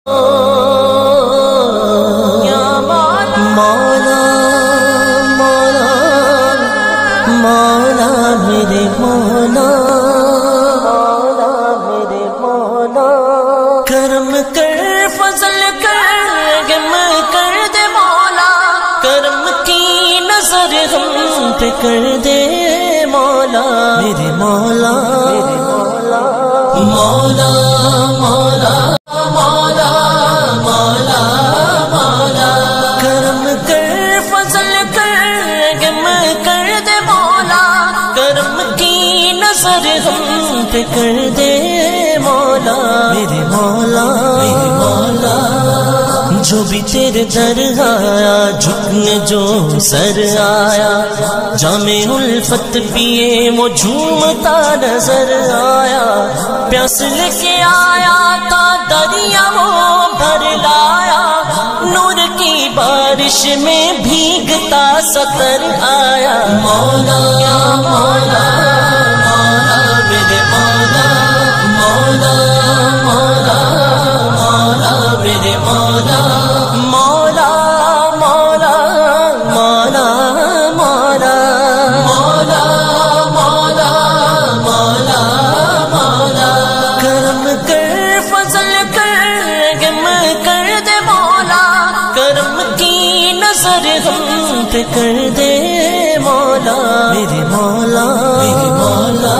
مولا مولا مولا میرے مولا میرے مولا، کرم کر فضل کر رحم کر دے مولا، کرم کی نظر ہم پہ کر دے مولا میرے مولا مولا مولا مولا مولا مولا مولا، کرم کر فضل کر رحم کر دے مولا، کرم کی نظر ہم پہ کر دے مولا میرے مولا میرے مولا، جو بھی تیرے در آیا جھکنے جو سر آیا، جام الفت پیے وہ جھومتا نظر آیا، پیاس لے کے آیا تا دریا وہ بھر لایا، نور کی بارش میں بھیگتا سطر آیا مولا مولا مولا میرے مولا مولا مولا مولا میرے مولا مولا مولا مولا مولا مولا مولا مولا مولا، کرم کر فضل کر رحم کر دے مولا، کرم کی نظر ہم پہ کر دے مولا میرے مولا میرے مولا،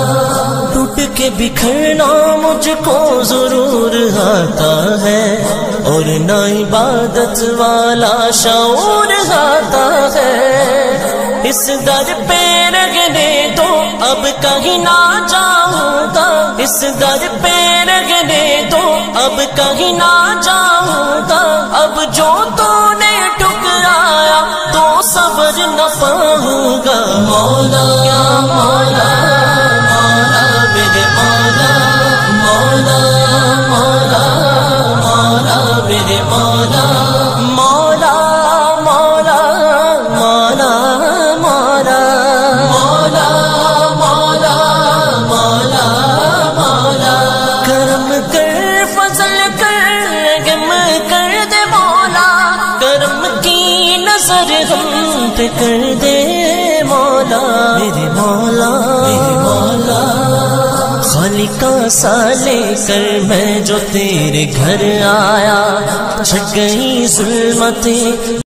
ٹوٹ کے بکھرنا مجھ کو ضرور آتا ہے، اور نہ عبادت والا شعور آتا ہے، اس در پہ رگنے دو اب کہیں نہ جاؤں گا، اس در پہ رگنے دو اب کہیں نہ جاؤں گا، اب جو تو نے ٹکرایا تو صبر نہ پاؤں گا مولا مولا مولا میرے مولا مولا مولا مولا میرے مولا مولا مولا مولا مولا مولا مولا مولا مولا، کرم کر فضل کر رحم کر دے مولا، کرم کی نظر ہم پہ کر دے مولا میرے مولا میرے مولا، خالقہ سا لے کر میں جو تیرے گھر آیا، چھٹ گئی ظلمتیں